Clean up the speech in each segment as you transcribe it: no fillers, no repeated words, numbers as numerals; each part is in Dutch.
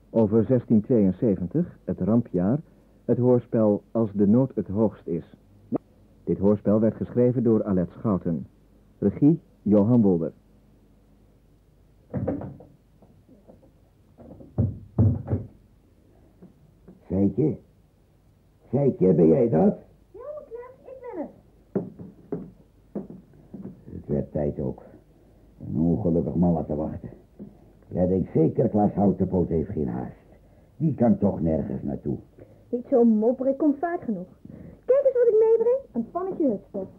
Over 1672, het rampjaar, het hoorspel Als de nood het hoogst is. Dit hoorspel werd geschreven door Alet Schouten. Regie Johan Wolder. Zeitje, ben jij dat? Ja, mijn Klaas, ik ben het. Het werd tijd ook. Een ongelukkig man laten wachten. Jij denkt zeker Klaas Houtenpoot heeft geen haast. Die kan toch nergens naartoe. Niet zo mopperen, ik kom vaak genoeg. Kijk eens wat ik meebreng. Een pannetje hutspot.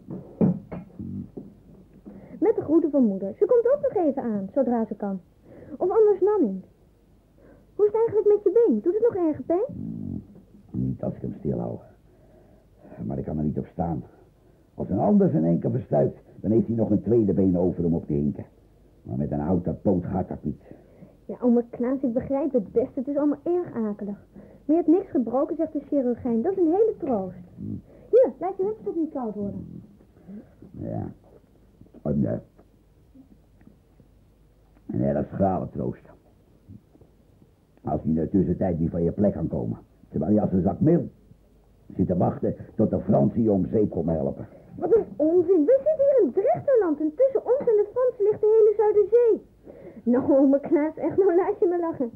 Met de groeten van moeder. Ze komt ook nog even aan, zodra ze kan. Of anders Nanning. Hoe is het eigenlijk met je been? Doet het nog erg pijn? Niet als ik hem stilhoud. Maar ik kan er niet op staan. Als een ander zijn enkel verstuit, dan heeft hij nog een tweede been over om op te hinken. Maar met een houten poot gaat dat niet. Ja, oma Klaas, ik begrijp het best. Het is allemaal erg akelig. Maar je hebt niks gebroken, zegt de chirurgijn. Dat is een hele troost. Hier, laat je hupstok niet koud worden. Ja. Een erg schrale troost. Als hij in de tussentijd niet van je plek kan komen. Terwijl je als een zak meel zit te wachten tot de Fransen je om zeep komen helpen. Wat een onzin. We zitten hier in Drechterland en tussen ons en de Fransen ligt de hele Zuiderzee. Nou, oma Klaas, echt, nou laat je me lachen.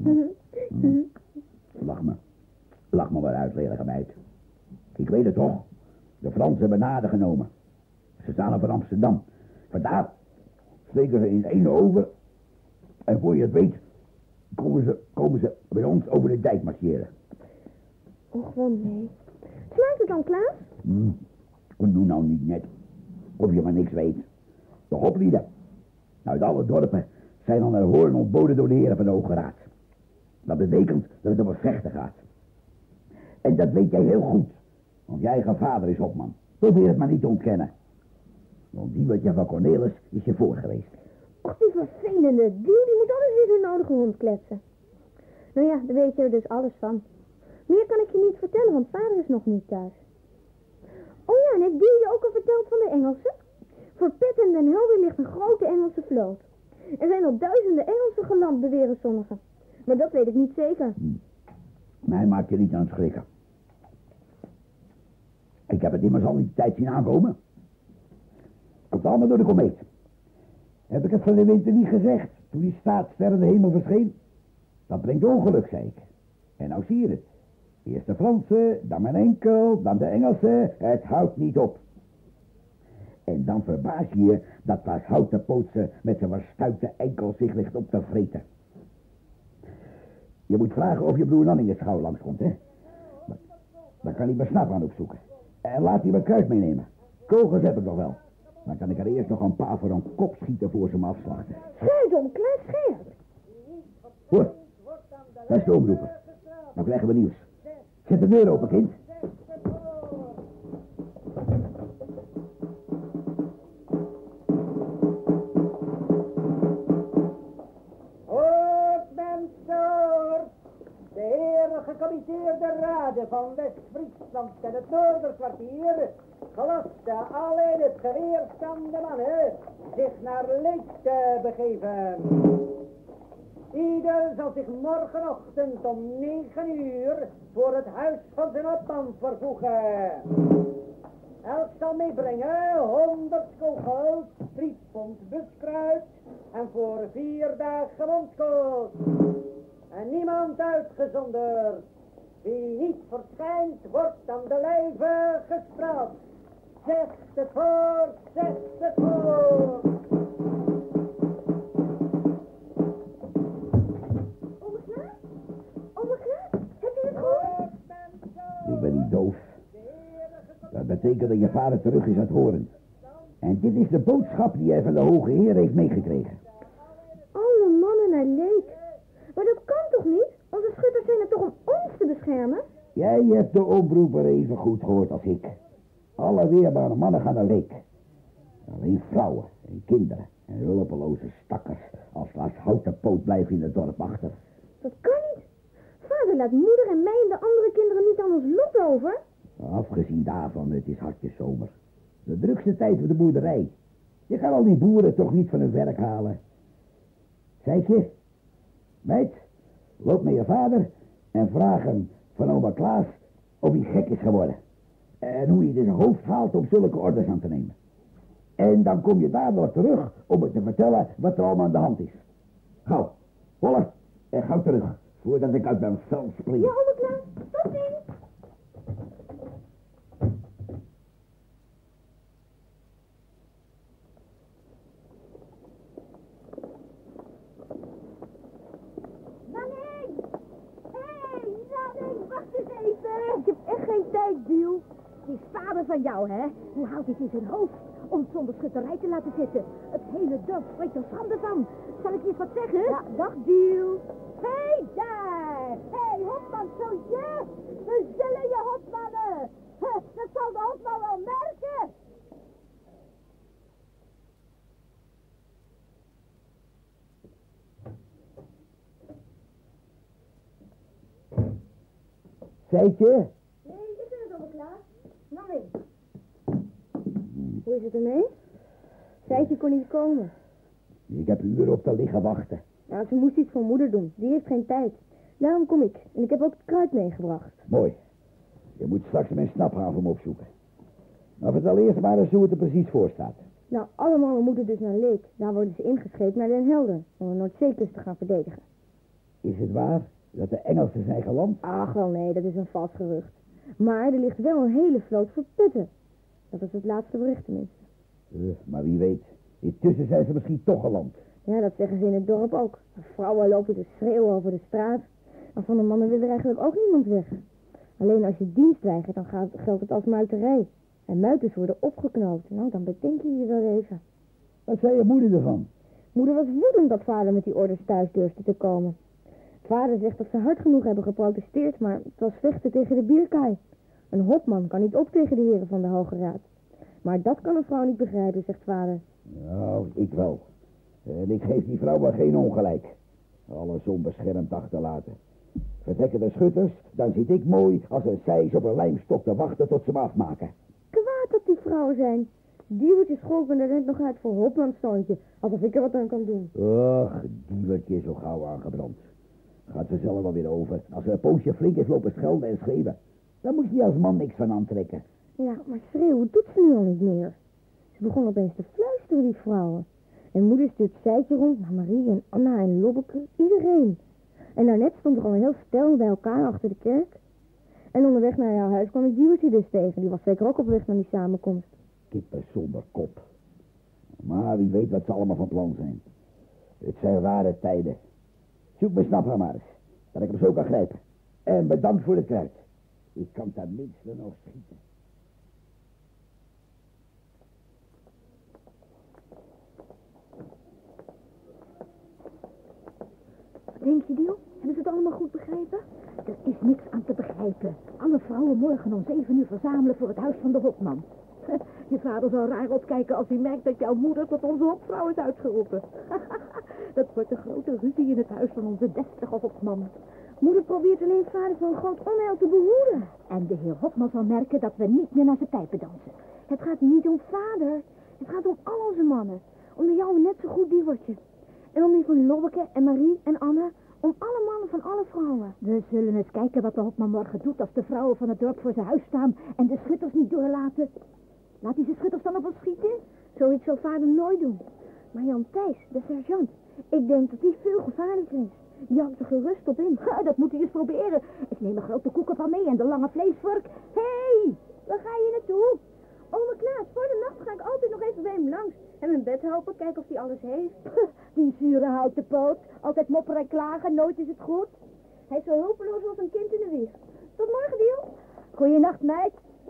Lach me maar uit, lelijke meid. Ik weet het toch. De Fransen hebben naden genomen. Ze staan voor Amsterdam. Vandaar steken ze in één over. En voor je het weet, komen ze bij ons over de dijk marcheren. Och, wel nee. Sluit het dan, Klaas? Doe nou niet net of je maar niks weet. De hoplieden uit alle dorpen zijn al naar Hoorn ontboden door de heren van de Hoge Raad. Dat betekent dat het om een vechten gaat. En dat weet jij heel goed, want je eigen vader is hopman. Probeer het maar niet te ontkennen. Want die wat je van Cornelis is je voor geweest. Och, die vervelende die moet alles weer zo'n nodige hond kletsen. Nou ja, daar weet je er dus alles van. Meer kan ik je niet vertellen, want vader is nog niet thuis. Oh ja, en heb die je ook al verteld van de Engelsen? Voor Pet en Den Helder ligt een grote Engelse vloot. Er zijn al duizenden Engelsen geland, beweren sommigen. Maar dat weet ik niet zeker. Mij maakt je niet aan het schrikken. Ik heb het immers al die tijd zien aankomen. Komt allemaal door de komeet. Heb ik het van de winter niet gezegd, toen die staatsster in de hemel verscheen? Dat brengt ongeluk, zei ik. En nou zie je het. Eerst de Fransen, dan mijn enkel, dan de Engelsen. Het houdt niet op. En dan verbaas je je dat Klaas Houtenpootse met zijn verstuikte enkel zich ligt op te vreten. Je moet vragen of je broer Nanning het schouw langskomt, hè? Dan kan hij mijn snap aan opzoeken. En laat hij mijn kruid meenemen. Kogels heb ik nog wel. Dan kan ik er eerst nog een paar voor een kop schieten voor ze me afslachten. Schijt om, Klaas, scherp. Hoor, dat is de omroeper. Dan krijgen we nieuws. Zet de deur open, kind. Hoort mensen, de heren gecommitteerde raden van West-Friesland en het Noorderkwartier gelasten alle in het geweer staande mannen zich naar Leek te begeven. Ieder zal zich morgenochtend om 9 uur voor het huis van zijn opman vervoegen. Elk zal meebrengen 100 kogels, 3 pond buskruid en voor 4 dagen mondkool. En niemand uitgezonderd. Wie niet verschijnt, wordt aan de lijve gestraft. Zegt het voort, zegt het voort. Oma Klaas, heb je het gehoord? Ik ben niet doof. Dat betekent dat je vader terug is uit Hoorn. En dit is de boodschap die hij van de Hoge Heer heeft meegekregen. Alle mannen naar Leek. Maar dat kan toch niet? Onze schutters zijn er toch om ons te beschermen? Jij hebt de oproeper even goed gehoord als ik. Alle weerbare mannen gaan naar Leek. Alleen vrouwen en kinderen en hulpeloze stakkers als Klaas Houtenpoot blijven in het dorp achter. Dat kan niet. Vader laat moeder en mij en de andere kinderen niet aan ons lot over. Afgezien daarvan, het is hartje zomer. De drukste tijd voor de boerderij. Je kan al die boeren toch niet van hun werk halen. Zeitje, meid, Loop naar je vader en vraag hem van oma Klaas of hij gek is geworden. En hoe hij zijn hoofd haalt om zulke orders aan te nemen. En dan kom je daardoor terug om me te vertellen wat er allemaal aan de hand is. Gauw, Holle, en gauw terug, voordat ik uit mijn vel spring. Ja, oma Klaas, tot ziens. Nanning! Hé, Nanning, wacht eens even. Ik heb echt geen tijd, Biel. Die vader van jou, hè? Hoe houdt hij het in zijn hoofd om het zonder schutterij te laten zitten? Het hele dorp spreekt er schande van. Zal ik je eens wat zeggen? Ja, dag, Biel. Hé, daar! Hé, hopmanszoontje! We zullen je hopmannen! Dat zal de hopman wel merken! Seitje? Nee, ik ben het, oma Klaas. Nanning. Hoe is het ermee? Seitje kon niet komen. Ik heb uren op te liggen wachten. Ja, ze moest iets voor moeder doen. Die heeft geen tijd. Daarom kom ik. En ik heb ook het kruid meegebracht. Mooi. Je moet straks mijn snaphaven opzoeken. Maar vertel eerst maar eens hoe het er precies voor staat. Nou, alle mannen moeten dus naar Leek. Daar worden ze ingescheept naar Den Helder. Om de Noordzeekust te gaan verdedigen. Is het waar dat de Engelsen zijn geland? Ach, wel nee, dat is een vals gerucht. Maar er ligt wel een hele vloot verputten. Dat is het laatste bericht tenminste. Maar wie weet. Intussen zijn ze misschien toch geland. Ja, dat zeggen ze in het dorp ook. De vrouwen lopen te schreeuwen over de straat. Maar van de mannen wil er eigenlijk ook niemand weg. Alleen als je dienst weigert, dan geldt het als muiterij. En muiters worden opgeknoopt. Nou, dan bedenk je je wel even. Wat zei je moeder ervan? Moeder was woedend dat vader met die orders thuis durfde te komen. Vader zegt dat ze hard genoeg hebben geprotesteerd, maar het was vechten tegen de bierkaai. Een hopman kan niet op tegen de heren van de Hoge Raad. Maar dat kan een vrouw niet begrijpen, zegt vader. Nou, ik wel. En ik geef die vrouw wel geen ongelijk. Alles onbeschermd achterlaten. Vertrekken de schutters, dan zit ik mooi als een sijs op een lijmstok te wachten tot ze me afmaken. Kwaad dat die vrouwen zijn. Diewertje schold me er net nog uit voor hopmanszoontje. Alsof ik er wat aan kan doen. Och, diewertje is zo gauw aangebrand. Gaat ze zelf wel weer over. Als ze een poosje flink is lopen schelden en schreeuwen. Dan moet je als man niks van aantrekken. Ja, maar schreeuwen doet ze nu al niet meer. Ze begon opeens te fluisteren, die vrouwen. En moeder stuurt Seitje rond naar Marie en Anna en Lobbeke. Iedereen. En daarnet stond er al een heel stel bij elkaar achter de kerk. En onderweg naar jouw huis kwam ik Diewertje dus tegen. Die was zeker ook op weg naar die samenkomst. Kippen zonder kop. Maar wie weet wat ze allemaal van plan zijn. Het zijn rare tijden. Zoek mijn snapper maar eens. Dat ik hem zo kan grijpen. En bedankt voor de kruid. Ik kan tenminste nog schieten. Denk je, Diel? Hebben ze het allemaal goed begrepen? Er is niks aan te begrijpen. Alle vrouwen morgen om 7 uur verzamelen voor het huis van de hopman. Je vader zal raar opkijken als hij merkt dat jouw moeder tot onze hopvrouw is uitgeroepen. Dat wordt een grote ruzie in het huis van onze destige hopman. Moeder probeert alleen vader voor een groot onheil te behoeden. En de heer Hopman zal merken dat we niet meer naar zijn pijpen dansen. Het gaat niet om vader. Het gaat om al onze mannen. Om de jouwe net zo goed Diewertje. En om die van Lobbeke en Marie en Anne. Om alle mannen van alle vrouwen. We zullen eens kijken wat de Hopman morgen doet als de vrouwen van het dorp voor zijn huis staan en de schutters niet doorlaten. Laat hij zijn schutters dan op ons schieten? Zoiets zal vader nooit doen. Maar Jan Thijs, de sergeant, ik denk dat die veel gevaarlijker is. Die houdt er gerust op in. Dat moet hij eens proberen. Ik neem een grote koeken van mee en de lange vleesvork. Hé, waar ga je naartoe? Ome Klaas, voor de nacht ga ik altijd nog even bij hem langs. En mijn bed helpen, kijken of hij alles heeft. Die zure houten poot. Altijd mopperen en klagen, nooit is het goed. Hij is zo hulpeloos als een kind in de wieg. Tot morgen, Diel. Goeienacht, meid.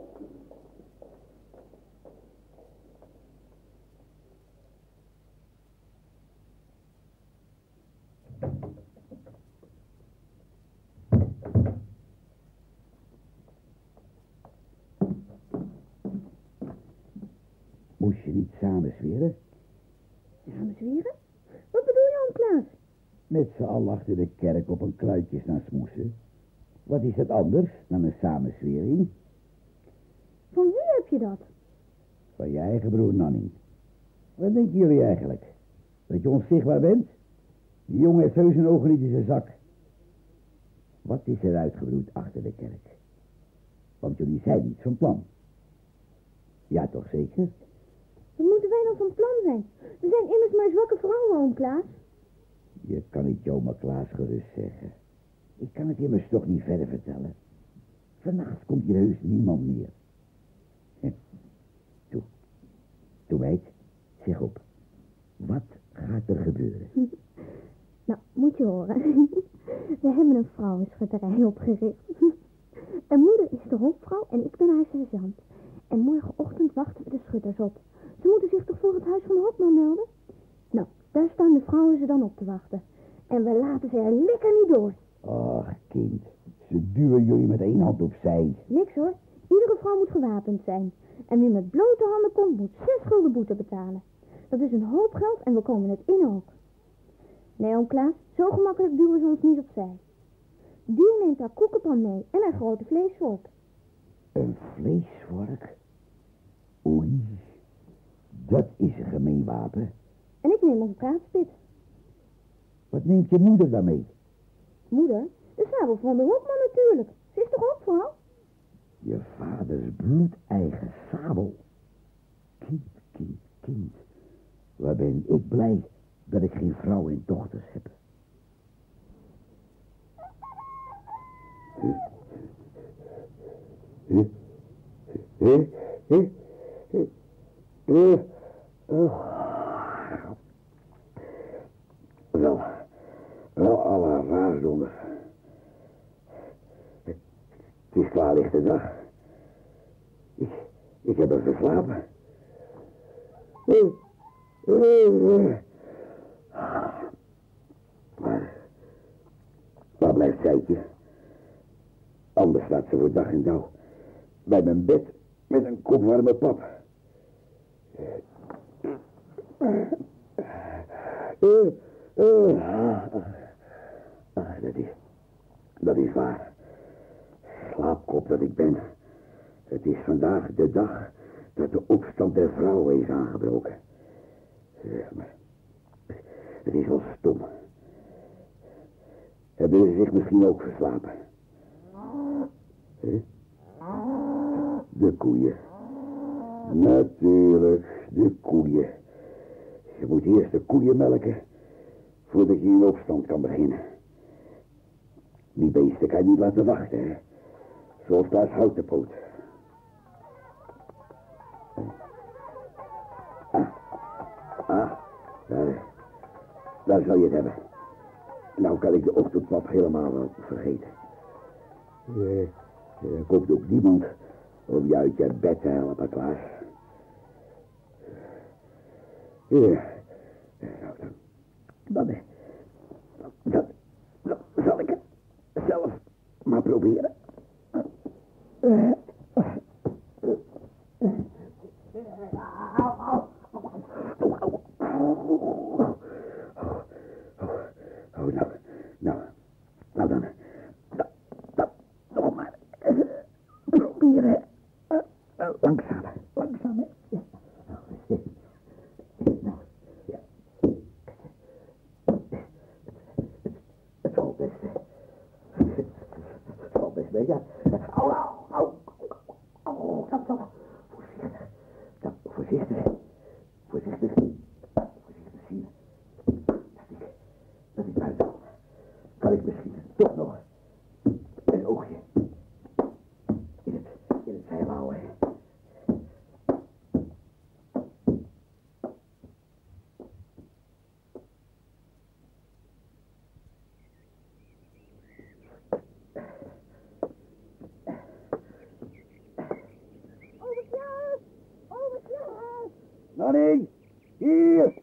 Moest je niet samenzweren? Samenzweren? Wat bedoel je, oom Klaas? Met z'n allen achter de kerk op een kruidje staan smoesen. Wat is het anders dan een samenzwering? Van wie heb je dat? Van je eigen broer Nanning. Wat denken jullie eigenlijk? Dat je onzichtbaar bent? Die jongen heeft heus zijn ogen niet in zijn zak. Wat is er uitgebroed achter de kerk? Want jullie zijn niet van plan. Ja, toch zeker? Wat moeten wij dan van plan zijn? We zijn immers maar zwakke vrouwen, oom Klaas. Je kan het jou maar Klaas gerust zeggen. Ik kan het immers toch niet verder vertellen. Vannacht komt hier heus niemand meer. Toe meid, zeg op. Wat gaat er gebeuren? Nou, moet je horen. We hebben een vrouwenschutterij opgericht. En moeder is de hoofdvrouw en ik ben haar sergeant. En morgenochtend wachten we de schutters op. Ze moeten zich toch voor het huis van de hopman melden? Nou, daar staan de vrouwen ze dan op te wachten. En we laten ze er lekker niet door. Och, kind. Ze duwen jullie met één hand opzij. Niks hoor. Iedere vrouw moet gewapend zijn. En wie met blote handen komt, moet 6 gulden boete betalen. Dat is een hoop geld en we komen het in ook. Nee, oom Klaas, zo gemakkelijk duwen ze ons niet opzij. Duw neemt haar koekenpan mee en haar grote vleesvork. Een vleesvork? Oei, dat is een gemeen wapen. En ik neem een praatspit. Wat neemt je moeder daarmee? Moeder, de sabel van de hopman natuurlijk. Ze is toch ook vrouw? Je vaders bloedeigen sabel. Kind. Waar ben ik blij dat ik geen vrouw en dochters heb. Wel alle raardommers. Het is klaarlichte dag. Ik heb er verslapen. Waar blijft Zijtje? Anders staat ze voor dag en dauw bij mijn bed met een kop warme pap. Dat is waar. Slaapkop dat ik ben. Het is vandaag de dag dat de opstand der vrouwen is aangebroken. Maar het is wel stom. Hebben ze zich misschien ook verslapen? De koeien. Natuurlijk, de koeien. Je moet eerst de koeien melken voordat je in opstand kan beginnen. Die beesten kan je niet laten wachten, hè. Zoals Klaas Houtenpoot. Daar zal je het hebben. Nou kan ik de ochtendpap helemaal wel vergeten. Er komt ook niemand om je uit je bed te helpen, Klaas. Dan zal ik het zelf maar proberen. Nou dan, nog maar proberen. Langzaam. Ja. Nou, ja. Het valt best. Het valt best mee, ja. Au. Voorzichtig. Voorzichtig zien. Dat ik buiten kom. Kan ik misschien toch nog een oogje in het zeil houden. Overklaas! Nanny, hier!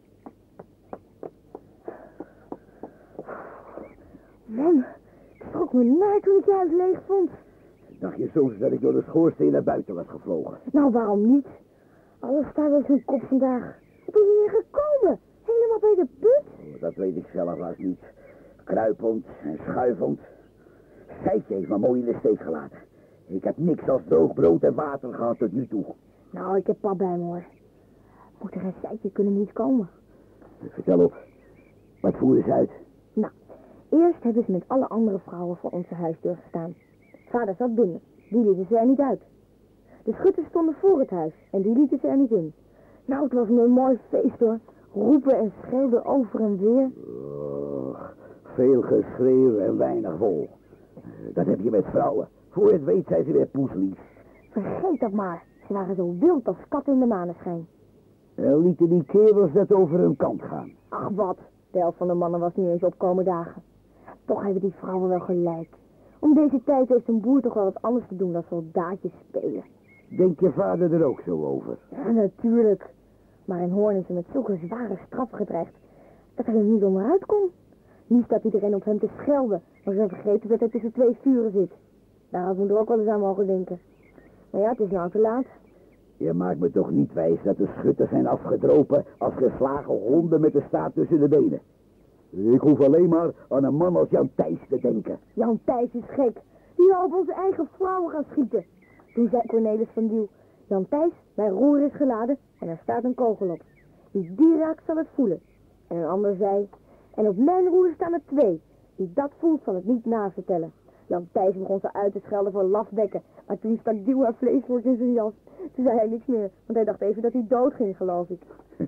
Man, ik schrok me naar toen ik je huis leeg vond. Dacht je soms dat ik door de schoorsteen naar buiten was gevlogen? Nou, waarom niet? Alles staat op zijn kop vandaag. Hoe ben je hier gekomen? Helemaal bij de put? Dat weet ik zelf wel niet. Kruipend en schuivend. Zijtje heeft me mooi in de steek gelaten. Ik heb niks als droog brood en water gehad tot nu toe. Nou, ik heb pap bij me hoor. Moeder en Zijtje kunnen niet komen. Vertel op. Wat voeren ze uit? Nou, Eerst hebben ze met alle andere vrouwen voor onze huisdeur gestaan. Vader zat binnen, die lieten ze er niet uit. De schutters stonden voor het huis en die lieten ze er niet in. Nou, het was een mooi feest hoor. Roepen en schelden over en weer. Veel geschreeuw en weinig vol. Dat heb je met vrouwen. Voor je het weet zijn ze weer poeslief. Vergeet dat maar. Ze waren zo wild als katten in de maneschijn. En lieten die kerels dat over hun kant gaan. Ach wat, de helft van de mannen was niet eens opkomen dagen. Toch hebben die vrouwen wel gelijk. Om deze tijd heeft een boer toch wel wat anders te doen dan soldaatjes spelen. Denk je vader er ook zo over? Ja, natuurlijk. Maar in Hoorn is hij met zulke zware straffen gedreigd dat hij er niet onderuit kon. Nu staat iedereen op hem te schelden, maar ze vergeten dat hij tussen twee vuren zit. Daar had moeder ook wel eens aan mogen denken. Maar ja, het is nou te laat. Je maakt me toch niet wijs dat de schutters zijn afgedropen als geslagen honden met de staart tussen de benen. Ik hoef alleen maar aan een man als Jan Thijs te denken. Jan Thijs is gek. Die wil op onze eigen vrouwen gaan schieten. Toen zei Cornelis van Diel, Jan Thijs, mijn roer is geladen en er staat een kogel op. Wie die raakt zal het voelen. En een ander zei, en op mijn roer staan er 2. Wie dat voelt zal het niet navertellen. Jan Thijs begon ze uit te schelden voor lafbekken, maar toen stak Diel haar vleeswoord in zijn jas. Toen zei hij niks meer, want hij dacht even dat hij dood ging, geloof ik.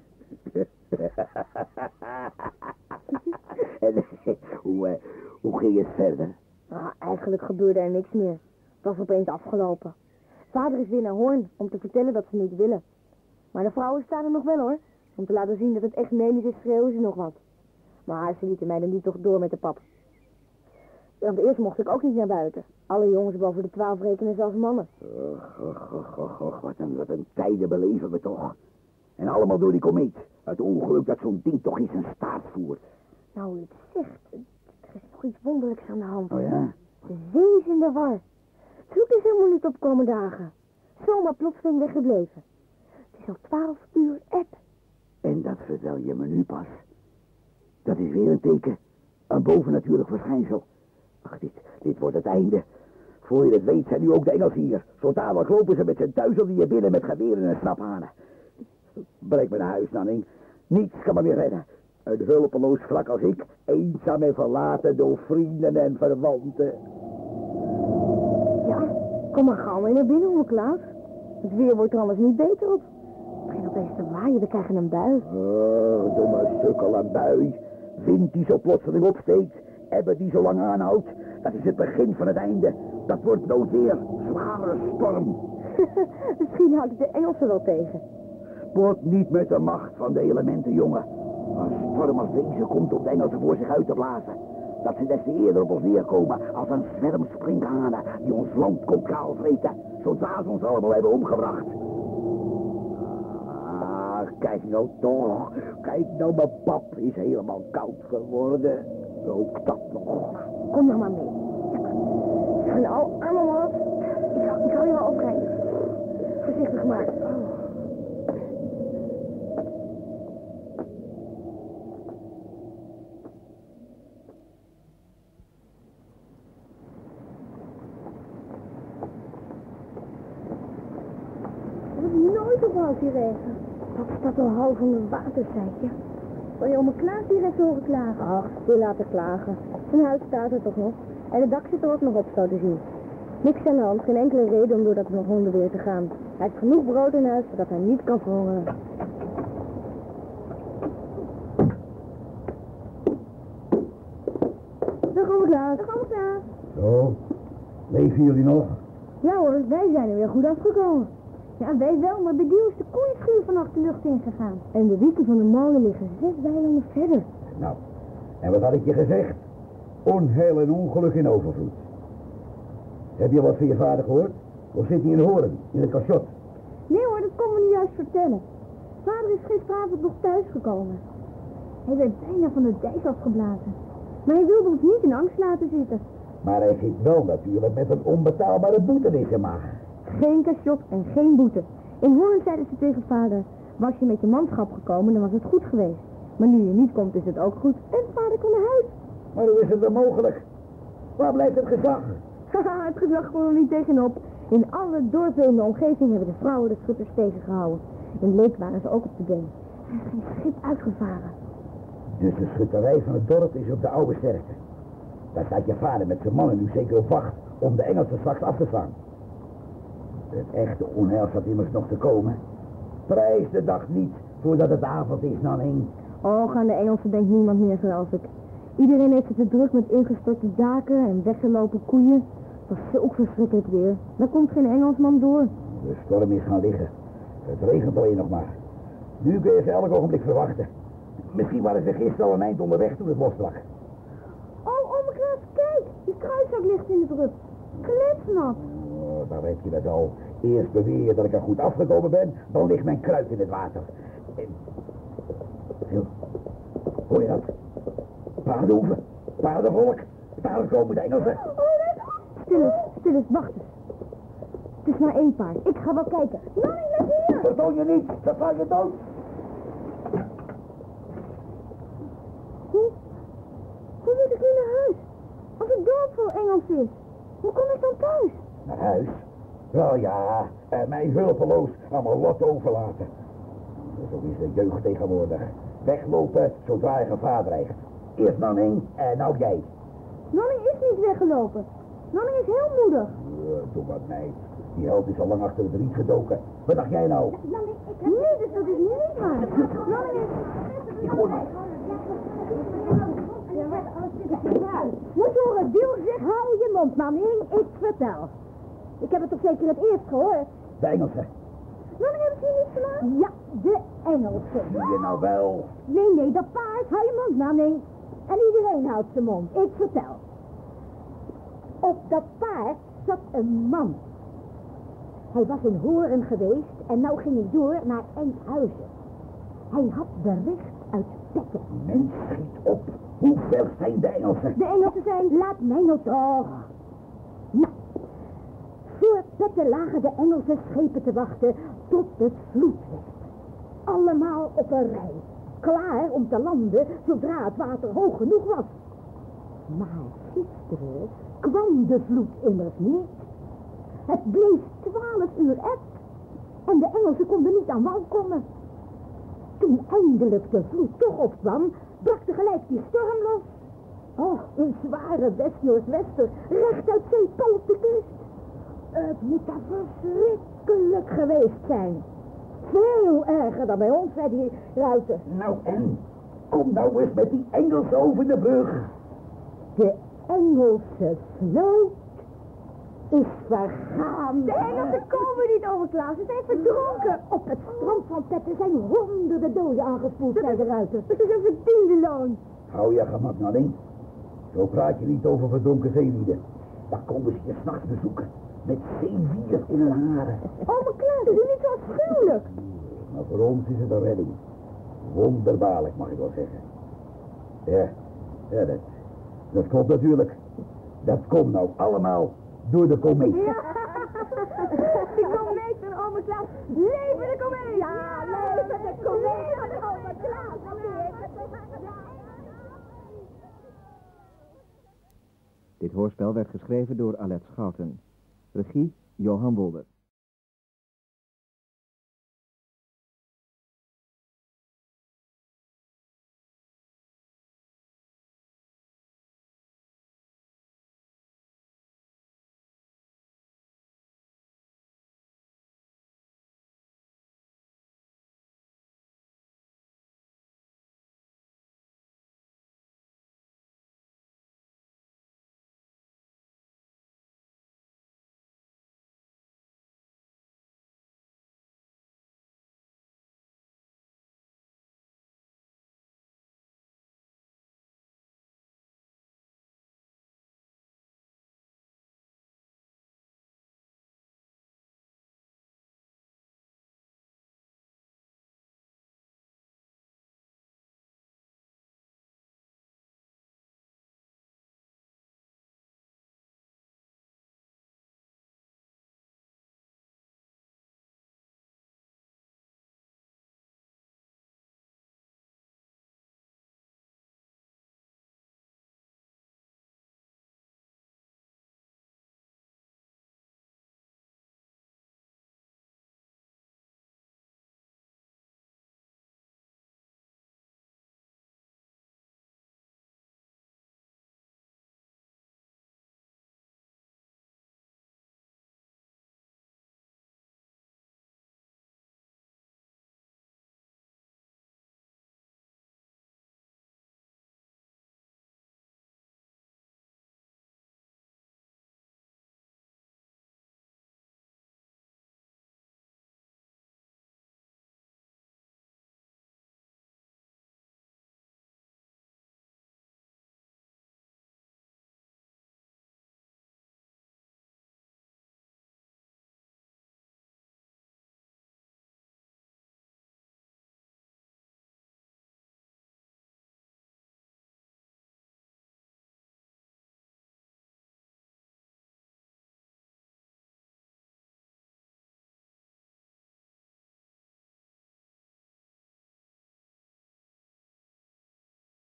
En, hoe ging het verder? Eigenlijk gebeurde er niks meer. Het was opeens afgelopen. Vader is weer naar Hoorn om te vertellen dat ze niet willen. Maar de vrouwen staan er nog wel hoor. Om te laten zien dat het echt menens is, schreeuwen ze nog wat. Maar ze lieten mij dan niet toch door met de pap. Want eerst mocht ik ook niet naar buiten. Alle jongens boven de 12 rekenen zelfs mannen. Wat een tijden beleven we toch. En allemaal door die komeet. Het ongeluk dat zo'n ding toch in zijn staart voert. Nou, het zegt, er is nog iets wonderlijks aan de hand. Oh ja? De zee is in de war. Het vloed is helemaal niet opkomen dagen. Zomaar plotseling weggebleven. Het is al 12 uur eb. En dat vertel je me nu pas. Dat is weer een teken. Een bovennatuurlijk verschijnsel. Ach, dit wordt het einde. Voor je het weet zijn nu ook de Engelsen hier. Zo dadelijk lopen ze met z'n duizenden hier binnen met geweren en snaphanen. Breng me naar huis, Nanning. Niets kan me weer redden. Een hulpeloos vlak als ik, eenzaam en verlaten door vrienden en verwanten. Ja, kom maar gauw mee naar binnen, hoor, Klaas. Het weer wordt er anders niet beter op. Het begint opeens te waaien, we krijgen een bui. Oh, domme sukkel, een bui. Wind die zo plotseling opsteekt. Ebbe die zo lang aanhoudt. Dat is het begin van het einde. Dat wordt noodweer. Zware storm. Misschien houden de Engelsen wel tegen. Sport niet met de macht van de elementen, jongen. Een storm als deze komt om de Engelsen voor zich uit te blazen. Dat ze des te eerder op ons neerkomen als een zwerm sprinkhanen die ons land komt kaalvreten, zodra ze ons allemaal hebben omgebracht. Ah, kijk nou toch. Kijk nou, mijn pap is helemaal koud geworden. Ook dat nog. Kom nou maar mee. Ja. Nou, arm omhoog. Ik hou je wel oprijden. Voorzichtig maar. Nooit op die regen. Wat staat al half onder water, zei je? Wil je oma Klaas hier heeft horen klagen? Ach, die laten klagen. Zijn huis staat er toch nog? En het dak zit er ook nog op, zo te zien. Niks aan de hand, geen enkele reden om door dat nog honden weer te gaan. Hij heeft genoeg brood in huis, zodat hij niet kan verhongeren. Dag oma Klaas. Dag oma Klaas. Zo, leven jullie nog? Ja hoor, wij zijn er weer goed afgekomen. Ja, wij wel, maar bij die is de koeienschuur vannacht de lucht ingegaan. En de wieken van de molen liggen 6 weilanden verder. Nou, en wat had ik je gezegd? Onheil en ongeluk in overvloed. Heb je wat van je vader gehoord? Of zit hij in Hoorn, in het cachot? Nee hoor, dat kon me nu juist vertellen. Vader is gisteravond nog thuisgekomen. Hij werd bijna van de dijk afgeblazen. Maar hij wilde ons niet in angst laten zitten. Maar hij zit wel natuurlijk met een onbetaalbare boete in zijn maag. Geen cachot en geen boete. In Hoorn zeiden ze tegen vader, was je met je manschap gekomen, dan was het goed geweest. Maar nu je niet komt, is het ook goed. En vader kon naar huis. Maar hoe is het dan mogelijk? Waar blijft het gezag? Haha, het gezag kon er niet tegenop. In alle dorpen in de omgeving hebben de vrouwen de schutters tegengehouden. In Leek waren ze ook op de been. Er is geen schip uitgevaren. Dus de schutterij van het dorp is op de oude sterkte. Daar staat je vader met zijn mannen nu zeker op wacht om de Engelsen straks af te slaan. Het echte onheil staat immers nog te komen. Prijs de dag niet voordat het avond is, Nanning. Oh, gaan de Engelsen denkt niemand meer, geloof ik. Iedereen heeft het te druk met ingestorte daken en weggelopen koeien. Dat is ook verschrikkelijk weer. Daar komt geen Engelsman door. De storm is gaan liggen. Het regent alleen nog maar. Nu kun je ze elk ogenblik verwachten. Misschien waren ze gisteren al een eind onderweg toen het losbrak. Oh, ome Klaas, kijk! Die kruiszak ligt in de drup. Kletsnat. Oh, daar heb je het al. Eerst beweer je dat ik er goed afgekomen ben, dan ligt mijn kruid in het water. Hoor je dat? Paardenhoeven, paardenvolk, daar komen de Engelsen. Stil eens, wacht eens. Het is maar 1 paard. Ik ga wel kijken. Nanning, let hier! Dat doe je niet, dat val je dood. Hoe moet ik nu naar huis? Als het dorp vol Engels is, hoe kom ik dan thuis? Naar huis? Wel ja, mij hulpeloos aan mijn lot overlaten. Zo is de jeugd tegenwoordig. Weglopen zodra je gevaar dreigt. Eerst Nanning en nou jij. Nanning is niet weggelopen. Nanning is heel moedig. Doe wat meid. Die held is al lang achter het riet gedoken. Wat dacht jij nou? Nanning, nee, dus dat is niet waar. Nanning is... Ik hoor mij. Moet je horen, Diel zegt, hou je mond, Nanning. Ik vertel. Ik heb het toch zeker het eerst gehoord. De Engelsen. Nanning, hebben ze hier niet gedaan? Ja, de Engelsen. Zie je nou wel? Nee, dat paard. Hou je mond, Nanning. En iedereen houdt zijn mond. Ik vertel. Op dat paard zat een man. Hij was in Horen geweest en nou ging hij door naar Enkhuizen. Hij had bericht uit Petten. Mens, schiet op. Hoe ver zijn de Engelsen? De Engelsen zijn, laat mij nou toch. Nou, voor Petten lagen de Engelse schepen te wachten tot het vloed werd. Allemaal op een rij, klaar om te landen zodra het water hoog genoeg was. Maar gisteren kwam de vloed immers niet. Het bleef 12 uur eb en de Engelsen konden niet aan wal komen. Toen eindelijk de vloed toch opkwam, brak tegelijk die storm los. Oh, een zware west-noordwester, recht uit zee, pal op de kust. Het moet daar verschrikkelijk geweest zijn. Veel erger dan bij ons, zei die ruiter. Nou en? Kom nou eens met die Engelsen over de brug. De Engelse vloot is vergaan. De Engelsen komen niet over, Klaas. Ze zijn verdronken. Op het strand van Petten zijn honderden doden aangespoeld, zei de ruiter. Het is een verdiende loon. Hou je gemak, Nanning. Zo praat je niet over verdronken zeelieden. Daar komen ze je 's nachts bezoeken. Met zeevier in hun haren. Oh, maar Klaas, doe niet zo afschuwelijk. Maar voor ons is het een redding. Wonderbaarlijk, mag ik wel zeggen. Ja, dat klopt natuurlijk. Dat komt nou allemaal door de komeet. Ja, de komeet van ome Klaas. Leven de komeet! Ja, leven de komeet van ome Klaas. Dit hoorspel werd geschreven door Alet Schouten. Regie Johan Wolder.